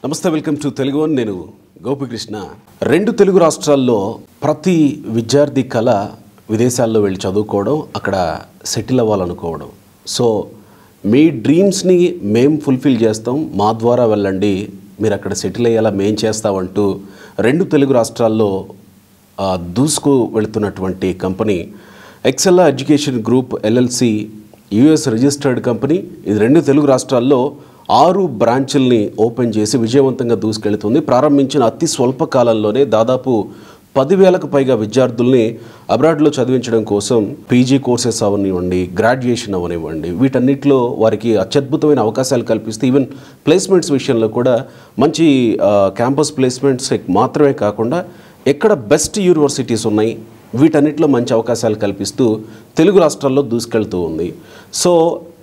నమస్తే, welcome to Telugu one. నేను గోపికృష్ణ. రెండు తెలుగు రాష్ట్రాల్లో ప్రతి విద్యార్థి కళ విదేశాల్లో వెళ్ళి చదువుకోవడం, అక్కడ సెటిల్ అవ్వాలనుకోవడం. సో మీ డ్రీమ్స్ని మేము ఫుల్ఫిల్ చేస్తాం, మా ద్వారా వెళ్ళండి, మీరు అక్కడ సెటిల్ అయ్యేలా మేం చేస్తామంటూ రెండు తెలుగు రాష్ట్రాల్లో దూసుకు వెళుతున్నటువంటి company Excella education group LLC, US registered company. ఇది రెండు తెలుగు రాష్ట్రాల్లో 6 బ్రాంచుల్ని ఓపెన్ చేసి విజయవంతంగా దూసుకెళ్తుంది. ప్రారంభించిన అతి స్వల్ప కాలంలోనే దాదాపు 10,000కు పైగా విద్యార్థుల్ని అబ్రాడ్లో చదివించడం కోసం పీజీ కోర్సెస్ అవనివ్వండి, గ్రాడ్యుయేషన్ అవనివ్వండి, వీటన్నిటిలో వారికి అత్యద్భుతమైన అవకాశాలు కల్పిస్తూ ఈవెన్ ప్లేస్మెంట్స్ విషయంలో కూడా మంచి క్యాంపస్ ప్లేస్మెంట్స్ మాత్రమే కాకుండా ఎక్కడ బెస్ట్ యూనివర్సిటీస్ ఉన్నాయి వీటన్నిటిలో మంచి అవకాశాలు కల్పిస్తూ తెలుగు రాష్ట్రాల్లో దూసుకెళ్తూ ఉంది. సో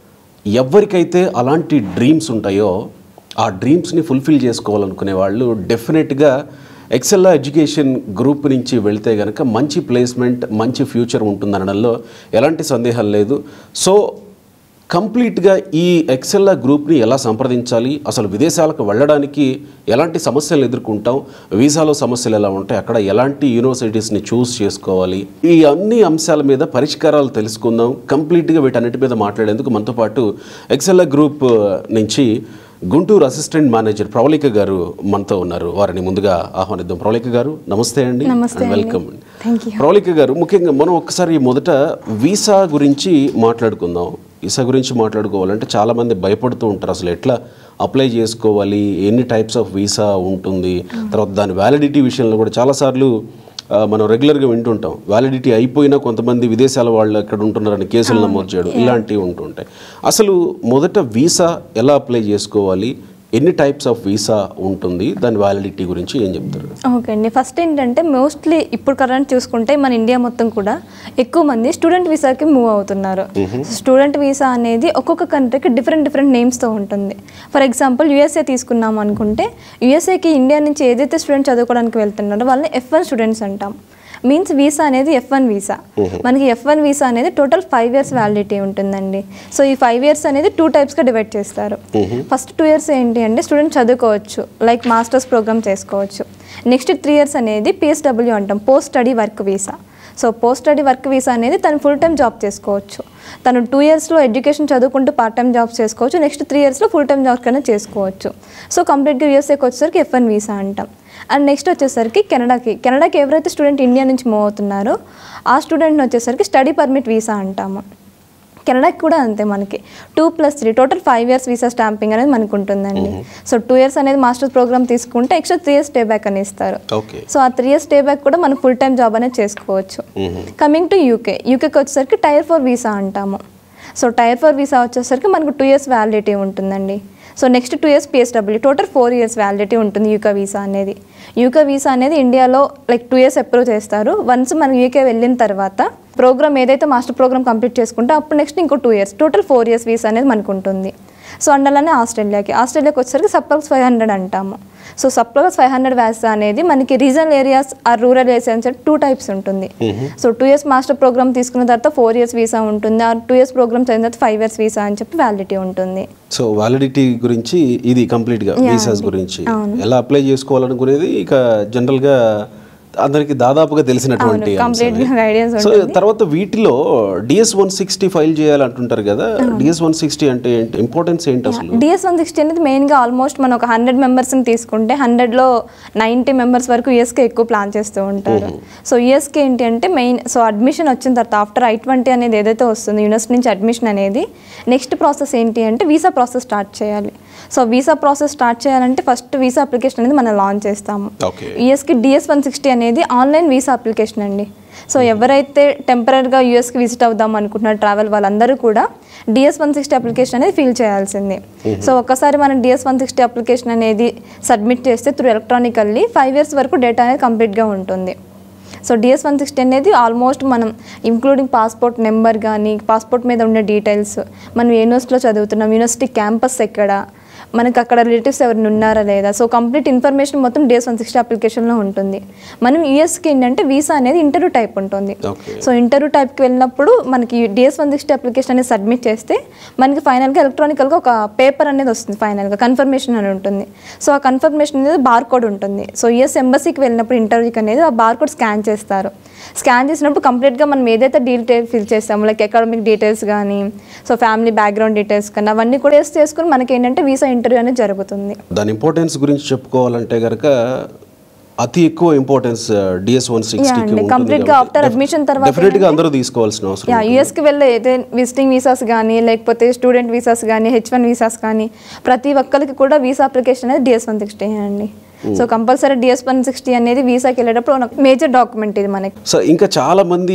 ఎవరికైతే అలాంటి డ్రీమ్స్ ఉంటాయో ఆ డ్రీమ్స్ని ఫుల్ఫిల్ చేసుకోవాలనుకునే వాళ్ళు డెఫినెట్గా ఎక్సెల్లా ఎడ్యుకేషన్ గ్రూప్ నుంచి వెళితే కనుక మంచి ప్లేస్మెంట్, మంచి ఫ్యూచర్ ఉంటుందనడంలో ఎలాంటి సందేహం లేదు. సో కంప్లీట్గా ఈ ఎక్సెల్లా గ్రూప్ని ఎలా సంప్రదించాలి, అసలు విదేశాలకు వెళ్ళడానికి ఎలాంటి సమస్యలు ఎదుర్కొంటాం, వీసాలో సమస్యలు ఎలా ఉంటాయి, అక్కడ ఎలాంటి యూనివర్సిటీస్ని చూస్ చేసుకోవాలి, ఈ అన్ని అంశాల మీద పరిష్కారాలు తెలుసుకుందాం. కంప్లీట్గా వీటన్నిటి మీద మాట్లాడేందుకు మనతో పాటు ఎక్సెల్లా గ్రూప్ నుంచి గుంటూరు అసిస్టెంట్ మేనేజర్ ప్రవళిక గారు మనతో ఉన్నారు. వారిని ముందుగా ఆహ్వానిద్దాం. ప్రవళిక గారు నమస్తే అండి, వెల్కమ్. ప్రవళిక గారు, ముఖ్యంగా మనం ఒక్కసారి మొదట వీసా గురించి మాట్లాడుకుందాం. వీసా గురించి మాట్లాడుకోవాలంటే చాలామంది భయపడుతూ ఉంటారు, అసలు ఎట్లా అప్లై చేసుకోవాలి, ఎన్ని టైప్స్ ఆఫ్ వీసా ఉంటుంది, తర్వాత దాని వ్యాలిడిటీ విషయంలో కూడా చాలాసార్లు మనం రెగ్యులర్గా వింటుంటాం. వ్యాలిడిటీ అయిపోయినా కొంతమంది విదేశాల వాళ్ళు ఎక్కడ ఉంటున్నారని కేసులు నమోదు చేయడం, ఇలాంటివి ఉంటుంటాయి. అసలు మొదట వీసా ఎలా అప్లై చేసుకోవాలి, ఎన్ని టైప్స్ ఆఫ్ వీసా ఉంటుంది, దాని వ్యాలిడిటీ గురించి ఏం చెప్తారు? ఓకే అండి, ఫస్ట్ ఏంటంటే మోస్ట్లీ ఇప్పుడు కరెంట్ చూసుకుంటే మన ఇండియా మొత్తం కూడా ఎక్కువ మంది స్టూడెంట్ వీసాకి మూవ్ అవుతున్నారు. స్టూడెంట్ వీసా అనేది ఒక్కొక్క కంట్రీకి డిఫరెంట్ నేమ్స్తో ఉంటుంది. ఫర్ ఎగ్జాంపుల్ యూఎస్ఏ తీసుకున్నాం అనుకుంటే, యూఎస్ఏకి ఇండియా నుంచి ఏదైతే స్టూడెంట్ చదువుకోవడానికి వెళ్తున్నారో వాళ్ళని F1 స్టూడెంట్స్ అంటాం. మీన్స్ వీసా అనేది F1 వీసా. మనకి F1 వీసా అనేది టోటల్ 5 years వ్యాలిడిటీ ఉంటుందండి. సో ఈ 5 years అనేది 2 typesగా డివైడ్ చేస్తారు. ఫస్ట్ 2 years ఏంటి అంటే స్టూడెంట్ చదువుకోవచ్చు, లైక్ మాస్టర్స్ ప్రోగ్రామ్ చేసుకోవచ్చు. నెక్స్ట్ 3 years అనేది PSW అంటాం, post study work visa. So post study work visa అనేది తను ఫుల్ టైం జాబ్ చేసుకోవచ్చు. తను 2 yearsలో ఎడ్యుకేషన్ చదువుకుంటూ పార్ట్ టైం జాబ్స్ చేసుకోవచ్చు. నెక్స్ట్ 3 yearsలో ఫుల్ టైం జాబ్స్ కన్నా చేసుకోవచ్చు. సో కంప్లీట్గా యూఎస్ఏకి వచ్చేసరికి F1 వీసా అంటాం. అండ్ నెక్స్ట్ వచ్చేసరికి కెనడాకి ఎవరైతే స్టూడెంట్ ఇండియా నుంచి మూవ్ అవుతున్నారో ఆ స్టూడెంట్ని వచ్చేసరికి స్టడీ పర్మిట్ వీసా అంటాము. కెనడాకి కూడా అంతే, మనకి 2+3 టోటల్ 5 years వీసా స్టాంపింగ్ అనేది మనకు ఉంటుందండి. సో 2 years అనేది మాస్టర్స్ ప్రోగ్రామ్ తీసుకుంటే ఎక్స్ట్రా 3 years స్టే బ్యాక్ అని ఇస్తారు. సో ఆ 3 years స్టే బ్యాక్ కూడా మనం ఫుల్ టైం జాబ్ అనేది చేసుకోవచ్చు. కమింగ్ టు యూకేకి వచ్చేసరికి Tier 4 వీసా అంటాము. సో Tier 4 వీసా వచ్చేసరికి మనకు 2 years వ్యాలిడిటీ ఉంటుందండి. So next 2 years PSW, total 4 years validity ఉంటుంది యూకే వీసా అనేది. యూకే వీసా అనేది ఇండియాలో లైక్ 2 years అప్రూవ్ చేస్తారు. వన్స్ మనం యూకే వెళ్ళిన తర్వాత ప్రోగ్రామ్ ఏదైతే మాస్టర్ ప్రోగ్రామ్ కంప్లీట్ చేసుకుంటే అప్పుడు నెక్స్ట్ ఇంకో 2 years, టోటల్ 4 years వీసా అనేది మనకు ఉంటుంది. సో అందులోనే ఆస్ట్రేలియాకి వచ్చేసరికి సప్లస్ 500 అంటాము. సో సప్లస్ 500 వీసా అనేది మనకి regional areas or rural areas అని 2 types ఉంటుంది. సో 2 years మాస్టర్ ప్రోగ్రామ్ తీసుకున్న తర్వాత 4 years వీసా ఉంటుంది. ఆ 2 years ప్రోగ్రామ్ చదివిన తర్వాత 5 years వీసా అని చెప్పి వ్యాలిడిటీ ఉంటుంది. సో వ్యాలిడిటీ గురించి ఇది కంప్లీట్గా వీసాస్ గురించి ఎలా అప్లై చేసుకోవాలనుకునేది ఇక జనరల్గా అందరికి దాదాపుగా తెలిసినటువంటి. సో తర్వాత వీటిలో DS-160 ఫైల్ చేయాలంటుంటారు కదా, DS-160 అంటే ఏంటి, ఇంపార్టెన్స్ ఏంటి అసలు? DS-160 అనేది మెయిన్గా ఆల్మోస్ట్ మనం ఒక 100 మెంబర్స్ని తీసుకుంటే 100లో 90 మెంబర్స్ వరకు యూఎస్కే ఎక్కువ ప్లాన్ చేస్తూ ఉంటారు. సో యూఎస్కే ఏంటి అంటే మెయిన్, సో అడ్మిషన్ వచ్చిన తర్వాత ఆఫ్టర్ I-20 అనేది ఏదైతే వస్తుంది యూనివర్సిటీ నుంచి అడ్మిషన్ అనేది, నెక్స్ట్ ప్రాసెస్ ఏంటి అంటే వీసా ప్రాసెస్ స్టార్ట్ చేయాలి. సో వీసా ప్రాసెస్ స్టార్ట్ చేయాలంటే ఫస్ట్ వీసా అప్లికేషన్ అనేది మనం లాంచ్ చేస్తాము. యూఎస్కి DS-160 అనేది ఆన్లైన్ వీసా అప్లికేషన్ అండి. సో ఎవరైతే టెంపరీగా యూఎస్కి విజిట్ అవుదాం అనుకుంటున్నారు ట్రావెల్ వాళ్ళందరూ కూడా DS-160 అప్లికేషన్ అనేది ఫిల్ చేయాల్సిందే. సో ఒక్కసారి మనం DS-160 అప్లికేషన్ అనేది సబ్మిట్ చేస్తే త్రూ ఎలక్ట్రానికల్లీ 5 years వరకు డేటా అనేది కంప్లీట్గా ఉంటుంది. సో DS-160 అనేది ఆల్మోస్ట్ మనం ఇంక్లూడింగ్ పాస్పోర్ట్ నెంబర్ కానీ, పాస్పోర్ట్ మీద ఉండే డీటెయిల్స్, మనం యూనివర్సిటీలో చదువుతున్నాం, యూనివర్సిటీ క్యాంపస్ ఎక్కడ, మనకి అక్కడ రిలేటివ్స్ ఎవరైనా ఉన్నారా లేదా, సో కంప్లీట్ ఇన్ఫర్మేషన్ మొత్తం DS-160 అప్లికేషన్లో ఉంటుంది. మనం యూఎస్కి ఏంటంటే వీసా అనేది ఇంటర్వ్యూ టైప్ ఉంటుంది. సో ఇంటర్వ్యూ టైప్కి వెళ్ళినప్పుడు మనకి DS-160 అప్లికేషన్ అనేది సబ్మిట్ చేస్తే మనకి ఫైనల్గా ఎలక్ట్రానికల్గా ఒక పేపర్ అనేది వస్తుంది, ఫైనల్గా కన్ఫర్మేషన్ అని ఉంటుంది. సో ఆ కన్ఫర్మేషన్ అనేది బార్కోడ్ ఉంటుంది. సో యుఎస్ ఎంబసీకి వెళ్ళినప్పుడు ఇంటర్వ్యూకి అనేది ఆ బార్కోడ్ స్కాన్ చేస్తారు. స్కాన్ చేసినప్పుడు కంప్లీట్గా మనం ఏదైతే డీటెయిల్స్ ఫిల్ చేస్తామో లైక్ అకాడమిక్ డీటెయిల్స్ కానీ, సో ఫ్యామిలీ బ్యాక్గ్రౌండ్ డీటెయిల్స్ కానీ అవన్నీ కూడా వేస్ట్ చేసుకుని మనకి ఏంటంటే వీసా ఇంటర్వ్యూ అనేది జరుగుతుంది. దాని ఇంపార్టెన్స్ గురించి చెప్పుకోవాలంటే కనుక అతి ఎక్కువ ఇంపార్టెన్స్ DS-160 కంప్లీట్గా ఆఫ్టర్ అడ్మిషన్ తర్వాత డెఫినెట్గా అందరూ తీసుకోవాల్సిన అవసరం. యూఎస్కి వెళ్ళే ఏదైతే విజిటింగ్ వీసాస్ కానీ లేకపోతే స్టూడెంట్ వీసాస్ కానీ H1 వీసాస్ కానీ ప్రతి ఒక్కరికి కూడా వీసా అప్లికేషన్ అనేది DS-160 అండి. సో కంపల్సరీ DS-160 అనేది వీసాకి వెళ్ళేటప్పుడు మేజర్ డాక్యుమెంట్ ఇది మనకి. సో ఇంకా చాలా మంది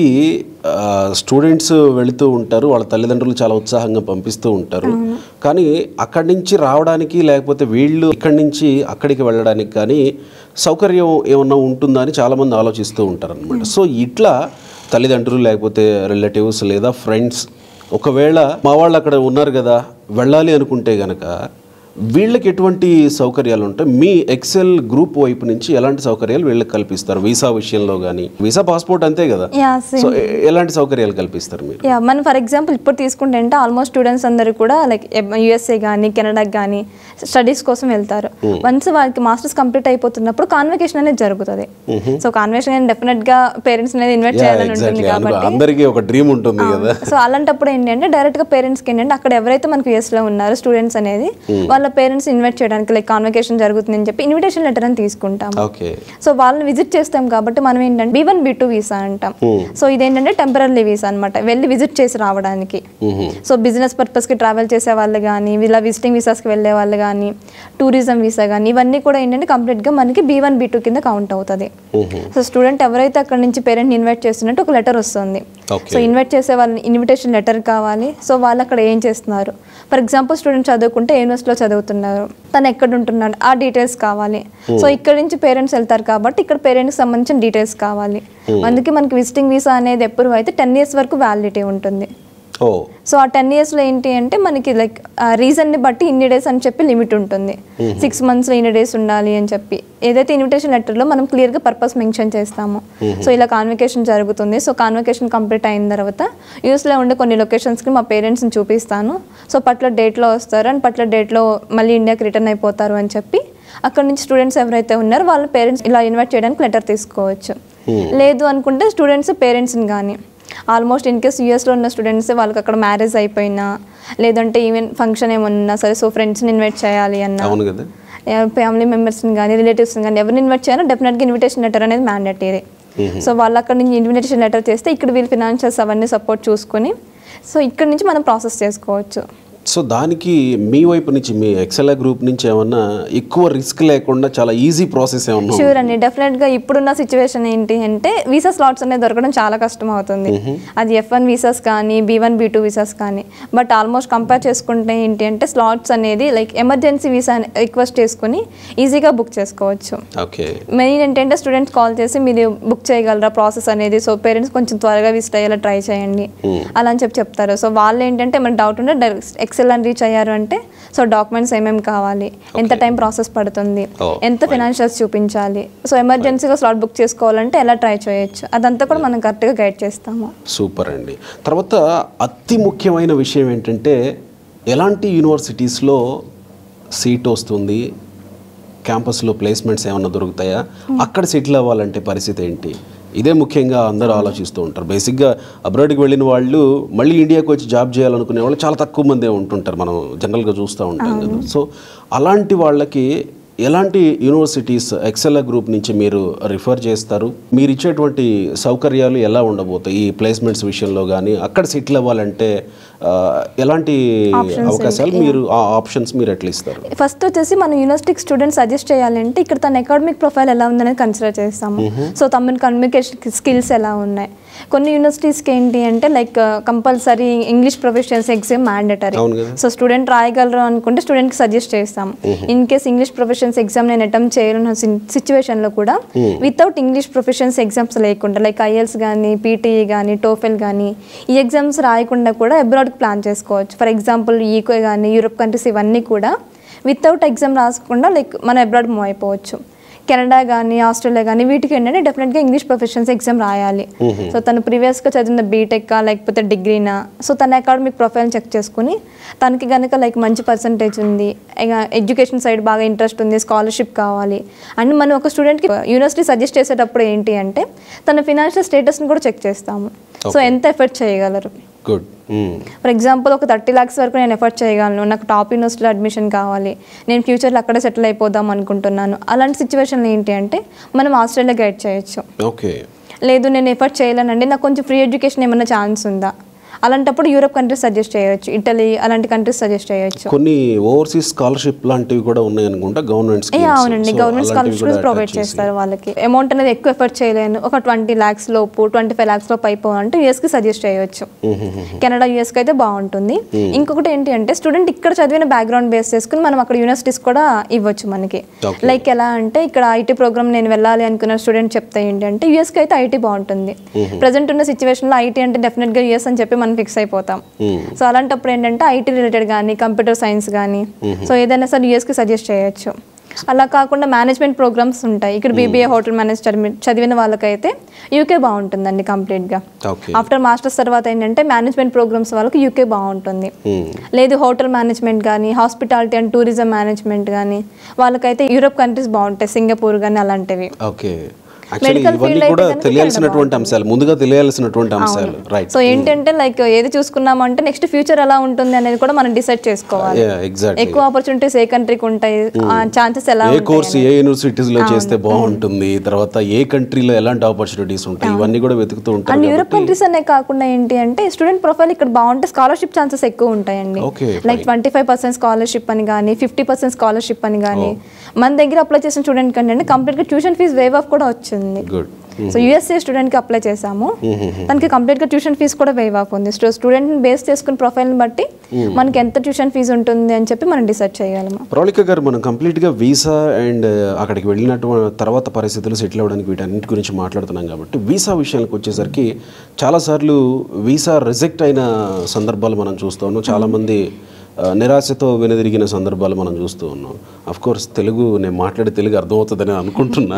స్టూడెంట్స్ వెళుతూ ఉంటారు, వాళ్ళ తల్లిదండ్రులు చాలా ఉత్సాహంగా పంపిస్తూ ఉంటారు. కానీ అక్కడి నుంచి రావడానికి లేకపోతే వీళ్ళు ఇక్కడి నుంచి అక్కడికి వెళ్ళడానికి కానీ సౌకర్యం ఏమన్నా ఉంటుందా అని చాలామంది ఆలోచిస్తూ ఉంటారు అనమాట. సో ఇట్లా తల్లిదండ్రులు లేకపోతే రిలేటివ్స్ లేదా ఫ్రెండ్స్ ఒకవేళ మా వాళ్ళు అక్కడ ఉన్నారు కదా వెళ్ళాలి అనుకుంటే కనుక వీళ్ళకి ఎటువంటి సౌకర్యాలు ఉంటాయి? మీ ఎక్సెల్ గ్రూప్ వైపు నుంచి ఎలాంటి సౌకర్యాలు వీళ్ళకి కల్పిస్తారు? వీసా విషయంలో కానీ, వీసా పాస్పోర్ట్ అంతే కదా, సో ఎలాంటి సౌకర్యాలు కల్పిస్తారు మీరు? మనం ఫర్ ఎగ్జాంపుల్ ఇప్పుడు తీసుకుంటే అంటే ఆల్మోస్ట్ స్టూడెంట్స్ అందరూ కూడా లైక్ USA కానీ కెనడాకి కానీ స్టడీస్ కోసం వెళ్తారు. వన్స్ వాళ్ళకి మాస్టర్స్ కంప్లీట్ అయిపోతున్నప్పుడు కాన్వకేషన్ అనేది జరుగుతుంది. సో కాన్వకేషన్ డెఫినెట్ గా పేరెంట్స్ అనేది ఇన్వైట్ చేయాలని ఉంటుంది కాబట్టి అందరికీ ఒక డ్రీమ్ ఉంటుంది కదా. సో అలాంటప్పుడు ఏంటంటే డైరెక్ట్ గా పేరెంట్స్కి ఏంటంటే అక్కడ ఎవరైతే మనకు US లో ఉన్నారో స్టూడెంట్స్ అనేది వాళ్ళ పేరెంట్స్ ఇన్వైట్ చేయడానికి లైక్ కాన్వకేషన్ జరుగుతుందని చెప్పి ఇన్విటేషన్ లెటర్ అని తీసుకుంటాం. సో వాళ్ళని విజిట్ చేస్తాం కాబట్టి మనం ఏంటంటే B1 B2 వీసా అంటాం. సో ఇదేంటంటే టెంపరరీ వీసా అనమాట, వెళ్ళి విజిట్ చేసి రావడానికి. సో బిజినెస్ పర్పస్ కి ట్రావెల్ చేసే వాళ్ళు కానీ, ఇలా విజిటింగ్ వీసాస్కి వెళ్ళే వాళ్ళు కానీ, టూరిజం వీసా కానీ ఇవన్నీ కూడా ఏంటంటే కంప్లీట్ గా మనకి B1 B2 కింద కౌంట్ అవుతుంది. సో స్టూడెంట్ ఎవరైతే అక్కడ నుంచి పేరెంట్ ఇన్వైట్ చేస్తున్నట్టు ఒక లెటర్ వస్తుంది. సో ఇన్వైట్ చేసే వాళ్ళని ఇన్విటేషన్ లెటర్ కావాలి. సో వాళ్ళు అక్కడ ఏం చేస్తున్నారు, ఫర్ ఎగ్జాంపుల్ స్టూడెంట్ చదువుకుంటే యూనివర్సిటీలో చదువుతున్నారు, తను ఎక్కడ ఉంటున్నాడు ఆ డీటెయిల్స్ కావాలి. సో ఇక్కడ నుంచి పేరెంట్స్ వెళ్తారు కాబట్టి ఇక్కడ పేరెంట్స్ సంబంధించిన డీటెయిల్స్ కావాలి. అందుకే మనకి విజిటింగ్ వీసా అనేది ఎప్పుడు అయితే 10 years వరకు వ్యాలిడిటీ ఉంటుంది. సో ఆ 10 yearsలో ఏంటి అంటే మనకి లైక్ రీజన్ని బట్టి ఇన్ని డేస్ అని చెప్పి లిమిట్ ఉంటుంది. 6 monthsలో ఇన్ని డేస్ ఉండాలి అని చెప్పి ఏదైతే ఇన్విటేషన్ లెటర్లో మనం క్లియర్గా పర్పస్ మెన్షన్ చేస్తాము. సో ఇలా కాన్వకేషన్ జరుగుతుంది. సో కాన్వకేషన్ కంప్లీట్ అయిన తర్వాత యూఎస్లో ఉండే కొన్ని లొకేషన్స్కి మా పేరెంట్స్ని చూపిస్తాను. సో పర్టికులర్ డేట్లో వస్తారు అండ్ పర్టికులర్ డేట్లో మళ్ళీ ఇండియాకి రిటర్న్ అయిపోతారు అని చెప్పి అక్కడ నుంచి స్టూడెంట్స్ ఎవరైతే ఉన్నారో వాళ్ళ పేరెంట్స్ ఇలా ఇన్వైట్ చేయడానికి లెటర్ తీసుకోవచ్చు. లేదు అనుకుంటే స్టూడెంట్స్ పేరెంట్స్ని కానీ ఆల్మోస్ట్ ఇన్ కేస్ యూఎస్లో ఉన్న స్టూడెంట్స్ వాళ్ళకి అక్కడ మ్యారేజ్ అయిపోయినా లేదంటే ఈవెన్ ఫంక్షన్ ఏమన్నా సరే, సో ఫ్రెండ్స్ని ఇన్వైట్ చేయాలి అన్నా, ఫ్యామిలీ మెంబర్స్ని కానీ రిలేటివ్స్ని కానీ ఎవరిని ఇన్వైట్ చేయాలో డెఫినెట్గా ఇన్విటేషన్ లెటర్ అనేది మ్యాండేటరీ. సో వాళ్ళు అక్కడ నుంచి ఇన్విటేషన్ లెటర్ చేస్తే ఇక్కడ వీళ్ళు ఫినాన్షియల్స్ అవన్నీ సపోర్ట్ చూసుకొని సో ఇక్కడ నుంచి మనం ప్రాసెస్ చేసుకోవచ్చు. సో దానికి మీ వైపు నుంచి మీ ఎక్సెల్ గ్రూప్ నుంచి ఏమన్నా ఎక్కువ రిస్క్ లేకుండా చాలా ఈజీ ప్రాసెస్ ఏమన్నా? షూర్ అండి, డెఫినెట్గా ఇప్పుడున్న సిచ్యువేషన్ ఏంటి అంటే వీసా స్లాట్స్ అనేది దొరకడం చాలా కష్టం అవుతుంది. అది F1 వీసాస్ కానీ B1 B2 వీసాస్ కానీ. బట్ ఆల్మోస్ట్ కంపేర్ చేసుకుంటే ఏంటి అంటే స్లాట్స్ అనేది లైక్ ఎమర్జెన్సీ వీసా రిక్వెస్ట్ చేసుకుని ఈజీగా బుక్ చేసుకోవచ్చు. మెయిన్ ఏంటంటే స్టూడెంట్స్ కాల్ చేసి మీరు బుక్ చేయగలరా ప్రాసెస్ అనేది, సో పేరెంట్స్ కొంచెం త్వరగా విజిట్ అయ్యేలా ట్రై చేయండి అలా అని చెప్తారు. సో వాళ్ళు ఏంటంటే మన డౌట్ ఉంటే డైరెక్ట్ ఎక్సెల్ అని రీచ్ అయ్యారు అంటే సో డాక్యుమెంట్స్ ఏమేమి కావాలి, ఎంత టైం ప్రాసెస్ పడుతుంది, ఎంత ఫైనాన్షియల్స్ చూపించాలి, సో ఎమర్జెన్సీగా స్లాట్ బుక్ చేసుకోవాలంటే ఎలా ట్రై చేయొచ్చు, అదంతా కూడా మనం కరెక్ట్గా గైడ్ చేస్తాము. సూపర్ అండి. తర్వాత అతి ముఖ్యమైన విషయం ఏంటంటే ఎలాంటి యూనివర్సిటీస్లో సీట్ వస్తుంది, క్యాంపస్లో ప్లేస్మెంట్స్ ఏమైనా దొరుకుతాయా, అక్కడ సెటిల్ అవ్వాలంటే పరిస్థితి ఏంటి, ఇదే ముఖ్యంగా అందరూ ఆలోచిస్తూ ఉంటారు. బేసిక్గా అబ్రాడ్కి వెళ్ళిన వాళ్ళు మళ్ళీ ఇండియాకి వచ్చి జాబ్ చేయాలనుకునే వాళ్ళు చాలా తక్కువ మందే ఉంటుంటారు, మనం జనరల్గా చూస్తూ ఉంటాం కదా. సో అలాంటి వాళ్ళకి ఎలాంటి యూనివర్సిటీస్ ఎక్సెల్ గ్రూప్ నుంచి మీరు రిఫర్ చేస్తారు? మీరు ఇచ్చేటువంటి సౌకర్యాలు ఎలా ఉండబోతాయి ఈ ప్లేస్మెంట్స్ విషయంలో కానీ, అక్కడ సెటిల్ అవ్వాలంటే ఎలాంటి అవకాశాలు, మీరు ఆ ఆప్షన్స్ మీరు ఎట్లా ఇస్తారు? ఫస్ట్ వచ్చేసి మనం యూనివర్సిటీకి స్టూడెంట్స్ సజెస్ట్ చేయాలంటే ఇక్కడ తన అకాడమిక్ ప్రొఫైల్ ఎలా ఉందనేది కన్సిడర్ చేస్తాము. సో తమ కమ్యూనికేషన్ స్కిల్స్ ఎలా ఉన్నాయి. కొన్ని యూనివర్సిటీస్కి ఏంటి అంటే like compulsory English professionals exam mandatory. So student రాయగలరు అనుకుంటే స్టూడెంట్కి సజెస్ట్ చేస్తాం. In case English professions exam నేను అటెంప్ట్ చేయాలన్న సిచ్యువేషన్లో కూడా వితౌట్ ఇంగ్లీష్ ప్రొఫెషన్స్ ఎగ్జామ్స్ లేకుండా లైక్ IELTS కానీ PTE కానీ TOEFL కానీ ఈ ఎగ్జామ్స్ రాయకుండా కూడా అబ్రాడ్కి ప్లాన్ చేసుకోవచ్చు. ఫర్ ఎగ్జాంపుల్ UK కానీ యూరోప్ కంట్రీస్ ఇవన్నీ కూడా వితౌట్ ఎగ్జామ్ రాసుకుండా లైక్ మనం అబ్రాడ్ మూవ్ అయిపోవచ్చు. కెనడా కానీ ఆస్ట్రేలియా కానీ వీటికి ఏంటంటే డెఫినెట్గా ఇంగ్లీష్ ప్రొఫెషన్స్ ఎగ్జామ్ రాయాలి. సో తను ప్రీవియస్గా చదివిన బీటెక్కా లేకపోతే డిగ్రీనా, సో తన అకాడమిక్ ప్రొఫైల్ చెక్ చేసుకుని తనకి కనుక లైక్ మంచి పర్సంటేజ్ ఉంది, ఎడ్యుకేషన్ సైడ్ బాగా ఇంట్రెస్ట్ ఉంది, స్కాలర్షిప్ కావాలి అండ్ మనం ఒక స్టూడెంట్కి యూనివర్సిటీ సజెస్ట్ చేసేటప్పుడు ఏంటి అంటే తన ఫినాన్షియల్ స్టేటస్ని కూడా చెక్ చేస్తాము. సో ఎంత ఎఫర్ట్ చేయగలరు. గుడ్. ఫర్ ఎగ్జాంపుల్ ఒక 30 lakhs వరకు నేను ఎఫర్ట్ చేయగలను, నాకు టాప్ యూనివర్సిటీలో అడ్మిషన్ కావాలి, నేను ఫ్యూచర్లో అక్కడే సెటిల్ అయిపోదాం అనుకుంటున్నాను. అలాంటి సిచ్యువేషన్లో ఏంటి అంటే మనం ఆస్ట్రేలియా గైడ్ చేయొచ్చు. ఓకే. లేదు నేను ఎఫర్ట్ చేయలేనండి, నాకు కొంచెం ఫ్రీ ఎడ్యుకేషన్ ఏమైనా ఛాన్స్ ఉందా, అలాంటప్పుడు యూరోప్ కంట్రీస్ సజెస్ట్ చేయొచ్చు, ఇటలీ అలాంటి కంట్రీస్ సజెస్ట్ చేయొచ్చు. కొన్ని ఓవర్సీస్ స్కాలర్షిప్ లాంటివి కూడా ఉన్నాయి అనుకుంటా గవర్నమెంట్ స్కీమ్స్. అవునండి, గవర్నమెంట్ స్కాలర్షిప్స్ ప్రొవైడ్ చేస్తారు వాళ్ళకి. అమౌంట్ అనేది ఎక్కువ ఎఫర్ట్ చేయలేను, ఒక 20 lakhs లోపు 25 lakhs లోపు అయిపోవాలంటే యూఎస్కి సజెస్ట్ చేయొచ్చు. కెనడా యూఎస్కి అయితే బాగుంటుంది. ఇంకొకటి ఏంటి అంటే స్టూడెంట్ ఇక్కడ చదివిన బ్యాక్గ్రౌండ్ బేస్ చేసుకుని మనం అక్కడ యూనివర్సిటీస్ కూడా ఇవ్వచ్చు మనకి. లైక్ ఎలా అంటే ఇక్కడ ఐటీ ప్రోగ్రామ్ నేను వెళ్ళాలి అనుకున్న స్టూడెంట్ చెప్తే ఏంటి అంటే యూఎస్కి అయితే ఐటీ బాగుంటుంది. ప్రజెంట్ ఉన్న సిచ్యువేషన్లో ఐటీ అంటే డెఫినెట్గా యూఎస్ అని చెప్పి మనం ఫిక్స్ అయిపోతాం. సో అలాంటప్పుడు ఏంటంటే ఐటీ రిలేటెడ్ కానీ కంప్యూటర్ సైన్స్ కానీ సో ఏదైనా సరే యూఎస్కి సజెస్ట్ చేయొచ్చు. అలా కాకుండా మేనేజ్మెంట్ ప్రోగ్రామ్స్ ఉంటాయి. ఇక్కడ బీబీఏ హోటల్ మేనేజ్మెంట్ చదివిన వాళ్ళకైతే యూకే బాగుంటుందండి కంప్లీట్గా. ఆఫ్టర్ మాస్టర్స్ తర్వాత ఏంటంటే మేనేజ్మెంట్ ప్రోగ్రామ్స్ వాళ్ళకి యూకే బాగుంటుంది. లేదు హోటల్ మేనేజ్మెంట్ కానీ హాస్పిటాలిటీ అండ్ టూరిజం మేనేజ్మెంట్ కానీ వాళ్ళకైతే యూరోప్ కంట్రీస్ బాగుంటాయి, సింగపూర్ కానీ అలాంటివి. ఇవన్నీ కూడా తెలియాల్సినటువంటి అంశాలు, ముందుగా తెలియాల్సినటువంటి అంశాలు. రైట్. సో ఏంటంటే లైక్ ఏది చూసుకున్నామంటే నెక్స్ట్ ఫ్యూచర్ ఎలా ఉంటుంది అనేది కూడా మనం డిసైడ్ చేసుకోవాలి. ఎక్కువ ఆపర్చునిటీస్ ఏ కంట్రీకి ఉంటాయి, ఛాన్సెస్ ఎలా, ఏ కోర్స్ ఏ యూనివర్సిటీస్ లో చేస్తే బాగుంటుంది, తర్వాత ఏ కంట్రీలో ఎలాంటి ఆపర్చునిటీస్ ఉంటాయి, ఇవన్నీ కూడా వెతుకుతూ ఉంటారు. అండ్ యూరోప్ కంట్రీస్ అనే కాకుండా ఏంటి అంటే స్టూడెంట్ ప్రొఫైల్ ఇక్కడ బాగుంటే స్కాలర్షిప్ ఛాన్సెస్ ఎక్కువ ఉంటాయండి. లైక్ 25% స్కాలర్షిప్ అని కానీ 50% స్కాలర్షిప్ అని కానీ మన దగ్గర అప్లై చేసిన స్టూడెంట్ కంటే కంప్లీట్ గా ట్యూషన్ ఫీజ్ వేవ్ ఆఫ్ కూడా వచ్చింది. సో యూఎస్ఏ స్టూడెంట్ కి అప్లై చేసాము, తనకి కంప్లీట్ గా ట్యూషన్ ఫీజ్ కూడా వేవ్ ఆఫ్ ఉంది. స్టూడెంట్ బేస్ చేసుకుని ప్రొఫైల్ ని బట్టి మనకి ఎంత ట్యూషన్ ఫీజ్ ఉంటుంది అని చెప్పి మనం డిసైడ్ చేయగలము. ప్రౌళిక గారు, మనం కంప్లీట్ గా వీసా అండ్ అక్కడికి వెళ్ళినటువంటి తర్వాత పరిస్థితులు సెటిల్ అవ్వడానికి వీటన్నిటి గురించి మాట్లాడుతున్నాం కాబట్టి వీసా విషయానికి వచ్చేసరికి చాలాసార్లు వీసా రిజెక్ట్ అయిన సందర్భాలు మనం చూస్తూ ఉన్నాం. చాలామంది నిరాశతో వెనుదిరిగిన సందర్భాలు మనం చూస్తూ ఉన్నాం. అఫ్కోర్స్ నేను మాట్లాడే తెలుగు అర్థమవుతుందని అనుకుంటున్నా,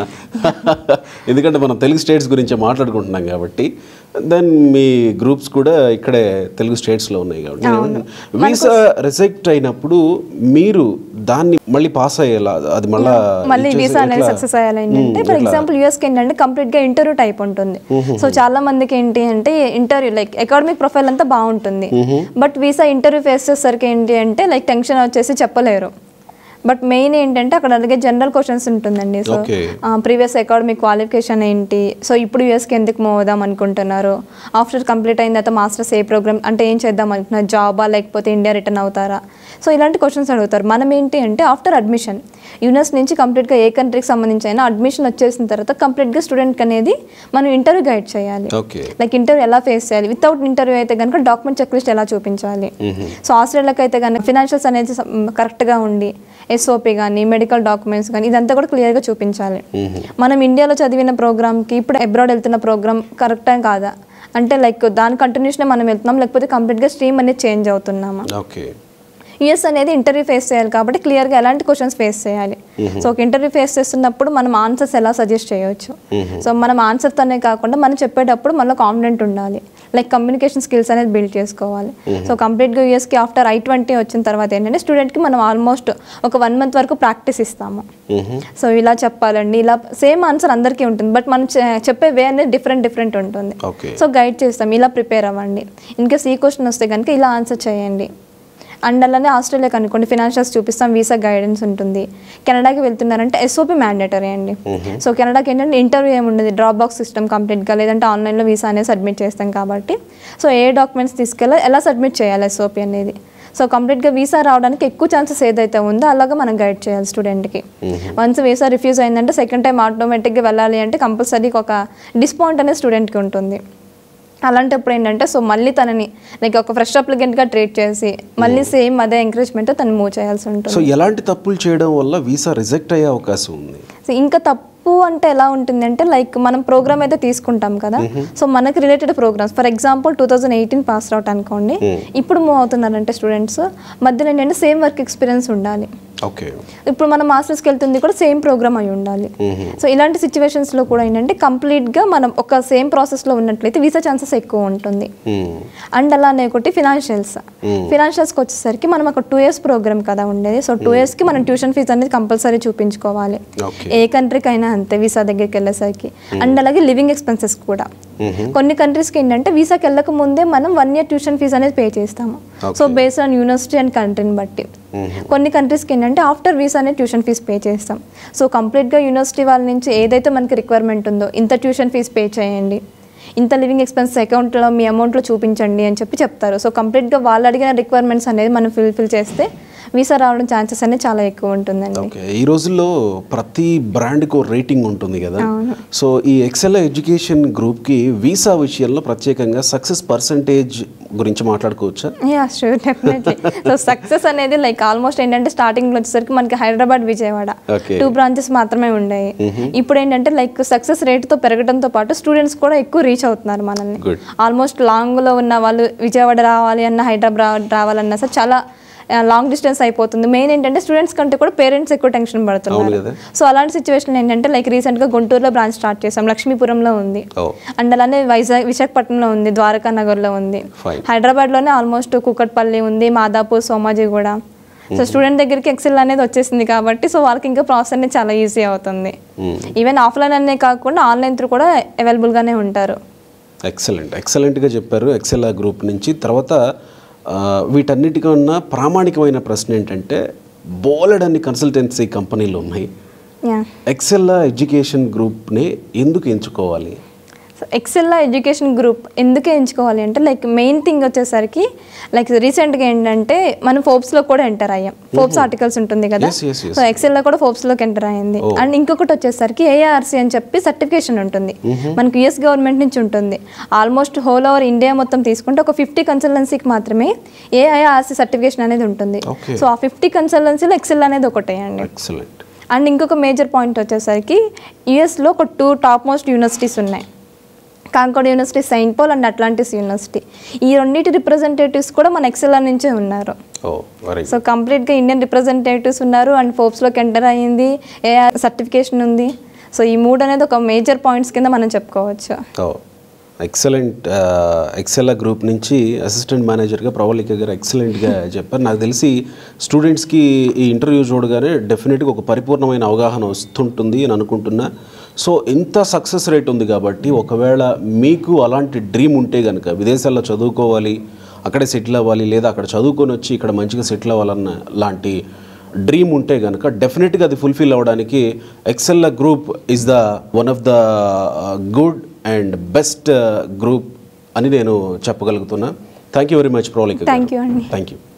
ఎందుకంటే మనం తెలుగు స్టేట్స్ గురించి మాట్లాడుకుంటున్నాం కాబట్టి. దెన్ మీ గ్రూప్స్ కూడా ఇక్కడే తెలుగు స్టేట్స్లో ఉన్నాయి కాబట్టి వీసా రిజెక్ట్ అయినప్పుడు మీరు దాన్ని మళ్ళీ పాస్ అయ్యేలా, అది మళ్ళీ వీసా అనేది సక్సెస్ అయ్యాలి ఏంటంటే ఫర్ ఎగ్జాంపుల్ యూఎస్కి ఏంటంటే కంప్లీట్గా ఇంటర్వ్యూ టైప్ ఉంటుంది. సో చాలా మందికి ఏంటి అంటే ఇంటర్వ్యూ లైక్ అకాడమిక్ ప్రొఫైల్ అంతా బాగుంటుంది, బట్ వీసా ఇంటర్వ్యూ ఫేస్ చేసేసరికి ఏంటి అంటే లైక్ టెన్షన్ వచ్చేసి చెప్పలేరు. బట్ మెయిన్ ఏంటంటే అక్కడ అలాగే జనరల్ క్వశ్చన్స్ ఉంటుందండి. సో ప్రీవియస్ అకాడమిక్ క్వాలిఫికేషన్ ఏంటి, సో ఇప్పుడు యూఎస్కి ఎందుకు మూవ్ అవుదాం అనుకుంటున్నారు, ఆఫ్టర్ కంప్లీట్ అయిన తర్వాత మాస్టర్స్ ఏ ప్రోగ్రామ్ అంటే ఏం చేద్దాం అనుకుంటున్నారు, జాబా లేకపోతే ఇండియా రిటర్న్ అవుతారా, సో ఇలాంటి క్వశ్చన్స్ అడుగుతారు. మనం ఏంటి అంటే ఆఫ్టర్ అడ్మిషన్ యూనివర్స్ నుంచి కంప్లీట్గా ఏ కంట్రీకి సంబంధించి అయినా అడ్మిషన్ వచ్చేసిన తర్వాత కంప్లీట్గా స్టూడెంట్కి అనేది మనం ఇంటర్వ్యూ గైడ్ చేయాలి. లైక్ ఇంటర్వ్యూ ఎలా ఫేస్ చేయాలి, వితౌట్ ఇంటర్వ్యూ అయితే కనుక డాక్యుమెంట్ చెక్ లిస్ట్ ఎలా చూపించాలి. సో ఆస్ట్రేలియాకి అయితే కనుక ఫినాన్షియల్స్ అనేది కరెక్ట్గా ఉండి ఎస్ఓపి కానీ మెడికల్ డాక్యుమెంట్స్ కానీ ఇదంతా కూడా క్లియర్గా చూపించాలి. మనం ఇండియాలో చదివిన ప్రోగ్రామ్కి ఇప్పుడు అబ్రాడ్ వెళ్తున్న ప్రోగ్రామ్ కరెక్టా కాదా అంటే లైక్ దాని కంటిన్యూషన్ మనం వెళ్తున్నాం లేకపోతే కంప్లీట్గా స్ట్రీమ్ అనేది చేంజ్ అవుతున్నామా. యూఎస్ అనేది ఇంటర్వ్యూ ఫేస్ చేయాలి కాబట్టి క్లియర్గా ఎలాంటి క్వశ్చన్స్ ఫేస్ చేయాలి. సో ఒక ఇంటర్వ్యూ ఫేస్ చేస్తున్నప్పుడు మనం ఆన్సర్స్ ఎలా సజెస్ట్ చేయవచ్చు. సో మనం ఆన్సర్తోనే కాకుండా మనం చెప్పేటప్పుడు మనలో కాన్ఫిడెంట్ ఉండాలి, లైక్ కమ్యూనికేషన్ స్కిల్స్ అనేది బిల్డ్ చేసుకోవాలి. సో కంప్లీట్గా యూఎస్కి ఆఫ్టర్ I-20 వచ్చిన తర్వాత ఏంటంటే స్టూడెంట్కి మనం ఆల్మోస్ట్ ఒక 1 month వరకు ప్రాక్టీస్ ఇస్తాము. సో ఇలా చెప్పాలండి, ఇలా సేమ్ ఆన్సర్ అందరికీ ఉంటుంది, బట్ మనం చెప్పే వే అనేది డిఫరెంట్ ఉంటుంది. సో గైడ్ చేస్తాం, ఇలా ప్రిపేర్ అవ్వండి, ఇన్కేస్ ఈ క్వశ్చన్ వస్తే కనుక ఇలా ఆన్సర్ చేయండి. అండ్ అలానే ఆస్ట్రేలియాకి అనుకోండి ఫినాన్షియల్స్ చూపిస్తాం, వీసా గైడెన్స్ ఉంటుంది. కెనడాకి వెళ్తున్నారంటే ఎస్ఓపి మ్యాండేటరీ అండి. సో కెనడాకి ఏంటంటే ఇంటర్వ్యూ ఏముండదు, డ్రాప్ బాక్స్ సిస్టమ్ కంప్లీట్గా, లేదంటే ఆన్లైన్లో వీసా అనేది సబ్మిట్ చేస్తాం కాబట్టి సో ఏ డాక్యుమెంట్స్ తీసుకెళ్ళి ఎలా సబ్మిట్ చేయాలి ఎస్ఓపి అనేది. సో కంప్లీట్గా వీసా రావడానికి ఎక్కువ ఛాన్సెస్ ఏదైతే ఉందో అలాగా మనం గైడ్ చేయాలి స్టూడెంట్కి. వన్స్ వీసా రిఫ్యూజ్ అయిందంటే సెకండ్ టైం ఆటోమేటిక్గా వెళ్ళాలి అంటే కంపల్సరీగా ఒక డిస్కౌంట్ అనేది స్టూడెంట్కి ఉంటుంది. అలాంటప్పుడు ఏంటంటే సో మళ్ళీ తనని లైక్ ఒక ఫ్రెష్ అప్లికెంట్గా ట్రీట్ చేసి మళ్ళీ సేమ్ అదే ఎంకరేజ్మెంట్ తను మూవ్ చేయాల్సి ఉంటుంది. సో ఎలాంటి తప్పులు చేయడం వల్ల వీసా రిజెక్ట్ అయ్యే అవకాశం ఉంది? సో ఇంకా తప్పు అంటే ఎలా ఉంటుంది అంటే లైక్ మనం ప్రోగ్రామ్ అయితే తీసుకుంటాం కదా, సో మనకి related programs for example 2018 pass out అనుకోండి, ఇప్పుడు మూవ్ అవుతున్నారంటే స్టూడెంట్స్ మధ్యలో ఏంటంటే సేమ్ వర్క్ ఎక్స్పీరియన్స్ ఉండాలి. ఓకే. ఇప్పుడు మనం మాస్టర్స్కి వెళ్తుంది కూడా సేమ్ ప్రోగ్రామ్ అయి ఉండాలి. సో ఇలాంటి సిచ్యువేషన్స్లో కూడా ఏంటంటే కంప్లీట్గా మనం ఒక సేమ్ ప్రాసెస్లో ఉన్నట్లయితే వీసా ఛాన్సెస్ ఎక్కువ ఉంటుంది. అండ్ అలానే ఒకటి ఫినాన్షియల్స్కి వచ్చేసరికి మనం ఒక 2 years ప్రోగ్రామ్ కదా ఉండేది. సో 2 yearsకి మనం ట్యూషన్ ఫీజు అనేది కంపల్సరీ చూపించుకోవాలి, ఏ కంట్రీకి అయినా అంతే వీసా దగ్గరికి వెళ్ళేసరికి. అండ్ అలాగే లివింగ్ ఎక్స్పెన్సెస్ కూడా కొన్ని కంట్రీస్కి ఏంటంటే వీసాకి వెళ్ళక ముందే మనం 1 year ట్యూషన్ ఫీజు అనేది పే చేస్తాము. So based on university and కంట్రీని బట్టి. కొన్ని కంట్రీస్కి ఏంటంటే ఆఫ్టర్ వీసా అనేది ట్యూషన్ ఫీజు పే చేస్తాం. సో కంప్లీట్గా యూనివర్సిటీ వాళ్ళ నుంచి ఏదైతే మనకి రిక్వైర్మెంట్ ఉందో ఇంత ట్యూషన్ ఫీజు పే చేయండి, ఇంత లివింగ్ ఎక్స్పెన్సెస్ అకౌంట్లో మీ అమౌంట్లో చూపించండి అని చెప్పి చెప్తారు. సో కంప్లీట్గా వాళ్ళు అడిగిన రిక్వైర్మెంట్స్ అనేది మనం ఫిల్ చేస్తే వీసా రావడం ఛాన్సెస్ అనేది చాలా ఎక్కువ ఉంటుందండి. ఓకే. ఈ రోజుల్లో ప్రతి బ్రాండ్కి రేటింగ్ ఉంటుంది కదా. సో ఈ ఎక్సెల్ ఎడ్యుకేషన్ గ్రూప్కి వీసా విషయంలో ప్రత్యేకంగా సక్సెస్ పర్సంటేజ్ గురించి మాట్లాడుకోవచ్చా? Yeah sure, definitely. So success అనేది లైక్ ఆల్మోస్ట్ ఏంటంటే స్టార్టింగ్లో వచ్చేసరికి మనకి హైదరాబాద్, విజయవాడ 2 branches మాత్రమే ఉండేవి. ఇప్పుడు ఏంటంటే లైక్ సక్సెస్ రేట్తో పెరగడంతో పాటు స్టూడెంట్స్ కూడా ఎక్కువ రీచ్ అవుతున్నారు మనల్ని. ఆల్మోస్ట్ లాంగ్లో ఉన్న వాళ్ళు విజయవాడ రావాలి అన్న, హైదరాబాద్ రావాలన్నా సార్ చాలా లాంగ్ డిస్టెన్స్ అయిపోతుంది. మెయిన్ ఏంటంటే స్టూడెంట్స్ కంటే కూడా పేరెంట్స్ ఎక్కువ టెన్షన్ పడుతున్నారు. సో అలాంటి సిచ్యువేషన్ ఏంటంటే లైక్ రీసెంట్గా గుంటూరులో బ్రాంచ్ స్టార్ట్ చేసాం, లక్ష్మీపురంలో ఉంది. అండ్ అలానే విశాఖపట్నంలో ఉంది, ద్వారకా నగర్లో ఉంది. హైదరాబాద్లోనే ఆల్మోస్ట్ కూకట్పల్లి ఉంది, మాదాపూర్, సోమాజిగూడ. సో స్టూడెంట్ దగ్గరికి ఎక్సెల్ అనేది వచ్చేసింది కాబట్టి సో వాళ్ళకి ఇంకా ప్రాసెస్ అనేది చాలా ఈజీ అవుతుంది. ఈవెన్ ఆఫ్లైన్ అనే కాకుండా ఆన్లైన్ త్రూ కూడా అవైలబుల్గానే ఉంటారు. ఎక్సలెంట్గా చెప్పారు ఎక్సెల్ గ్రూప్ నుంచి. తర్వాత వీటన్నిటికన్నా ప్రామాణికమైన ప్రశ్న ఏంటంటే బోలెడన్ని కన్సల్టెన్సీ కంపెనీలు ఉన్నాయి, ఎక్సెల్ ఎడ్యుకేషన్ గ్రూప్ని ఎందుకు ఎంచుకోవాలి? సో ఎక్సెల్ ఎడ్యుకేషన్ గ్రూప్ ఎందుకు ఎంచుకోవాలి అంటే లైక్ మెయిన్ థింగ్ వచ్చేసరికి లైక్ రీసెంట్గా ఏంటంటే మనం ఫోర్బ్స్లో కూడా ఎంటర్ అయ్యాం. ఫోర్బ్స్ ఆర్టికల్స్ ఉంటుంది కదా, సో ఎక్సెల్లో కూడా ఫోర్బ్స్లోకి ఎంటర్ అయ్యింది. అండ్ ఇంకొకటి వచ్చేసరికి ఏఆర్సీ అని చెప్పి సర్టిఫికేషన్ ఉంటుంది మనకి యుఎస్ గవర్నమెంట్ నుంచి ఉంటుంది. ఆల్మోస్ట్ హోల్ ఓవర్ ఇండియా మొత్తం తీసుకుంటే ఒక 50 కన్సల్టెన్సీకి మాత్రమే ఏఐఆర్సీ సర్టిఫికేషన్ అనేది ఉంటుంది. సో ఆ 50 కన్సల్టెన్సీలో ఎక్సెల్ అనేది ఒకటే అండి. అండ్ ఇంకొక మేజర్ పాయింట్ వచ్చేసరికి యుఎస్లో ఒక 2 టాప్ మోస్ట్ యూనివర్సిటీస్ ఉన్నాయి, Concord university, Saint Paul and Atlantis university. ఈ రెండింటి రిప్రజెంటేటివ్స్ కూడా మన ఎక్సెల్ నుంచి ఉన్నారు. సో కంప్లీట్గా ఇండియన్ రిప్రజెంటేటివ్స్ ఉన్నారు. అండ్ ఫోర్బ్స్లోకి ఎంటర్ అయ్యింది, ఏఆర్ సర్టిఫికేషన్ ఉంది. సో ఈ 3 అనేది ఒక మేజర్ పాయింట్స్ కింద మనం చెప్పుకోవచ్చు. ఎక్సెల్ గ్రూప్ నుంచి అసిస్టెంట్ మేనేజర్గా ప్రవళిక గారు ఎక్సలెంట్గా చెప్పారు. నాకు తెలిసి స్టూడెంట్స్కి ఈ ఇంటర్వ్యూ చూడగానే డెఫినెట్గా ఒక పరిపూర్ణమైన అవగాహన వస్తుంటుంది అని అనుకుంటున్నా. సో ఇంత సక్సెస్ రేట్ ఉంది కాబట్టి ఒకవేళ మీకు అలాంటి డ్రీమ్ ఉంటే కనుక విదేశాల్లో చదువుకోవాలి, అక్కడే సెటిల్ అవ్వాలి, లేదా అక్కడ చదువుకొని వచ్చి ఇక్కడ మంచిగా సెటిల్ అవ్వాలన్న లాంటి డ్రీమ్ ఉంటే కనుక డెఫినెట్గా అది ఫుల్ఫిల్ అవ్వడానికి Excel group is the one of the good and best group అని నేను చెప్పగలుగుతున్నా. Thank you very much Pravalika. Thank you అండి. Thank you.